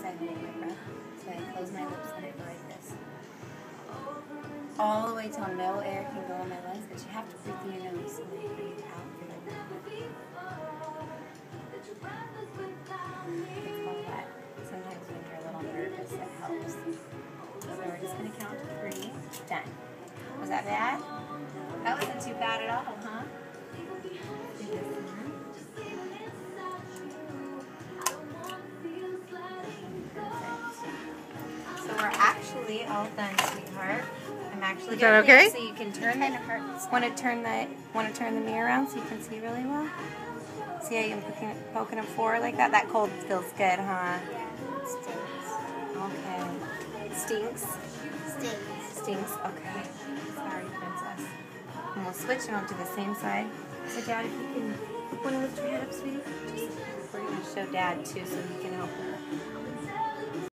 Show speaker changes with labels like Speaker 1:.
Speaker 1: I hold my breath. So I close my lips and I go like this. All the way till no air can go in my lungs, but you have to breathe through your nose and then breathe out through your mouth. They call that sometimes when you're a little nervous, it helps. So we're just going to count to 3. Done. Was that bad? That wasn't too bad at all, huh? Do this one. So we're actually all done, sweetheart. I'm actually
Speaker 2: Is that okay?
Speaker 1: So you can turn the want to turn the mirror around so you can see really well. See how you're poking them forward like that? That cold feels good, huh?
Speaker 3: It stinks.
Speaker 1: Okay. Stinks.
Speaker 3: Stinks.
Speaker 1: Stinks. Okay. Sorry, princess. And we'll switch and I'll do the same side. So, Dad, if you can, want to lift your head up, sweetie? We're going to show Dad too, so he can help.